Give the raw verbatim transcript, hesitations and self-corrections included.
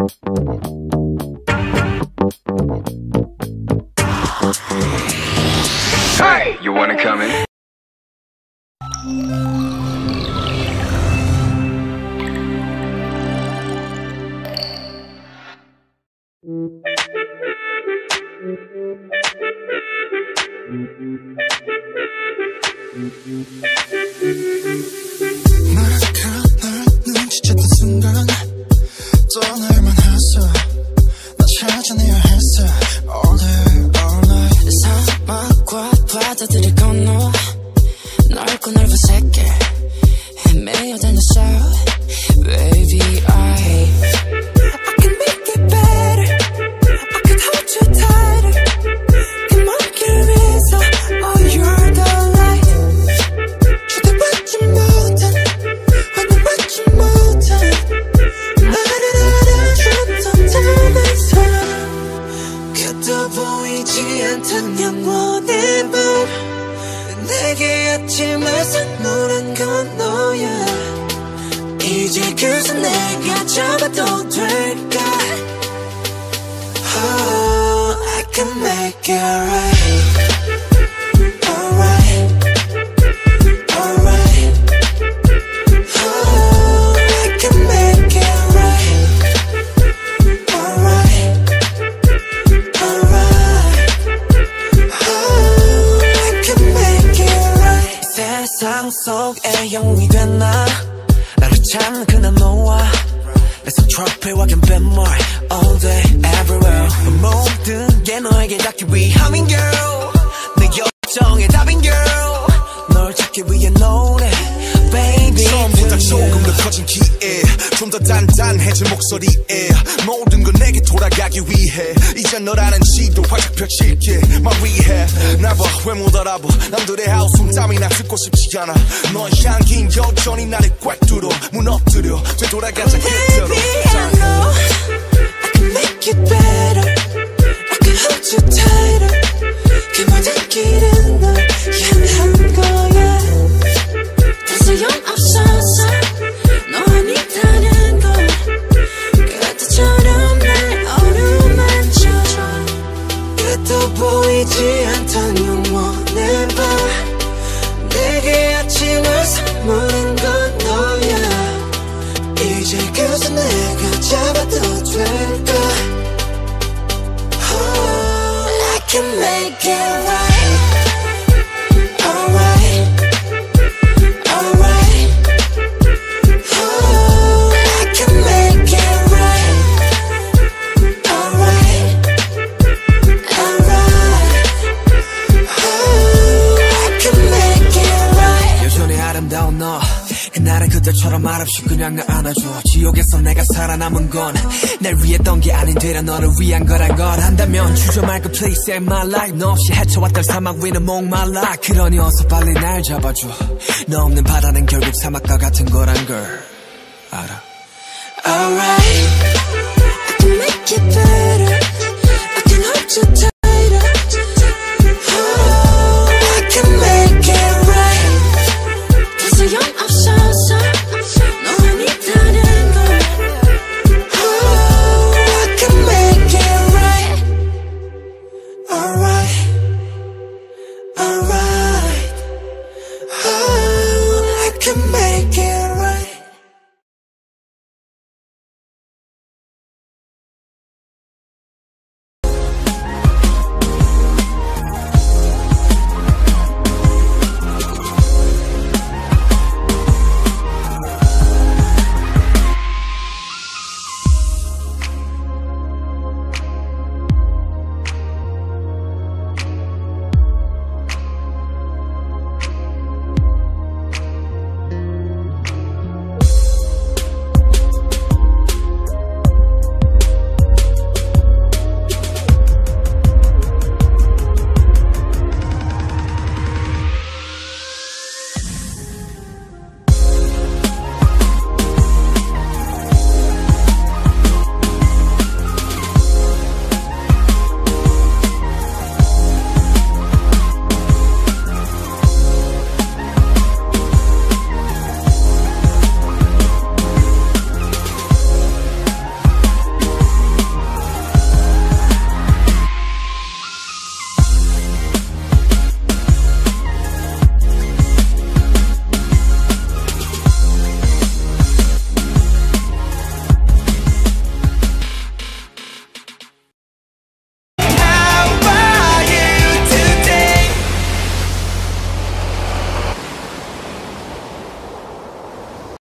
Hey, you wanna come in? 널 눈치챘던 순간 떠날만 했어. 나 찾아내야 했어. All day, all night. 사막과 바다들을 건너 넓고 넓은 세계 헤매어 다녔어. Baby, I I can make it better. I can hold you tighter. 그 먼길 위에서 Oh, you're the light. 주대받지 못한 환영받지 못한 나를 알아줬던 다른 사람. 그도 보이지 않던 영원의 밤 내게 아침을 선물한 건 너야. 이제 그새 내가 잡아도 될까? Oh, I can make it right. Alright, alright. Oh, I can make it right. Alright, alright. Oh, I can make it right. 세상 속에 영웅이 됐나? 나를 찾는 그날 너와 내 손 트로피와 갬뱀물 all day everywhere. 모든 게 너에게 닿기 위함인 girl. 내 요청의 답인 girl. 널 찾기 위해 노래 baby. 처음보다 조금 더 커진 기에 좀 더 단단해진 목소리에 모든 건 내게 돌아가기 위해 이제 너라는 지도 활짝 펼칠게 말 위해 날 봐 왜 못 알아봐. 남들의 하우스 땀이나 듣고 싶지 않아. 너의 향긴 여전히 나를 꽉 뚫어 무너뜨려 되돌아가자 그대로. Baby, I know I can make it better. I can hold you tighter. 그 모든 길은 널 향한 거야. 더 소용없어서 너 아니다는 걸 그때처럼 날 어루만져줘. 그도 보이지 않던 영원의 밤 내게 아침을 선물한 건 너야. 이제 그새 내가 잡아도 될까? Oh, I can make it right. Alright, alright. Oh, I can make it right. Alright, alright. Oh, I can make it right. 여전히 아름다운 너 그날은 그때처럼 말없이 그냥 날 안아줘. 지옥에서 내가 살아남은 건 날 위했던 게 아닌 되려 너를 위한 거란 걸 안다면 주저 말고 please save my life. 너 없이 헤쳐왔던 사막 위는 목말라. 그러니 어서 빨리 날 잡아줘. 너 없는 바다는 결국 사막과 같은 거란 걸 알아. Alright.